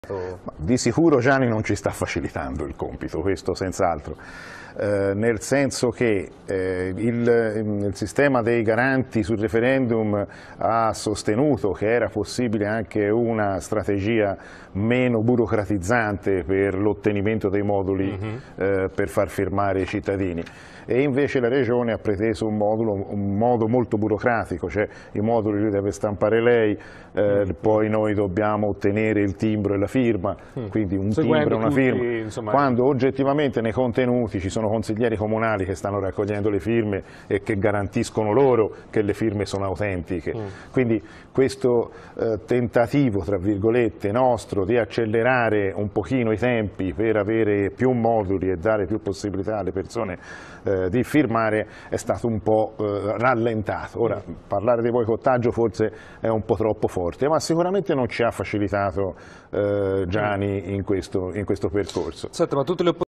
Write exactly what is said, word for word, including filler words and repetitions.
Ma di sicuro Gianni non ci sta facilitando il compito, questo senz'altro, eh, nel senso che eh, il, il sistema dei garanti sul referendum ha sostenuto che era possibile anche una strategia meno burocratizzante per l'ottenimento dei moduli mm-hmm. eh, per far firmare i cittadini. E invece la Regione ha preteso un, modulo, un modo molto burocratico, cioè i moduli li deve stampare lei, eh, mm. poi noi dobbiamo ottenere il timbro e la firma, mm. quindi un Seguendo timbro e una tutti, firma, insomma... quando oggettivamente nei contenuti ci sono consiglieri comunali che stanno raccogliendo le firme e che garantiscono loro che le firme sono autentiche. Mm. Quindi questo eh, tentativo, tra virgolette, nostro di accelerare un pochino i tempi per avere più moduli e dare più possibilità alle persone eh, di firmare è stato un po' eh, rallentato. Ora, mm. parlare di boicottaggio forse è un po' troppo forte, ma sicuramente non ci ha facilitato eh, Gianni in questo, in questo percorso. Senta, ma tutte le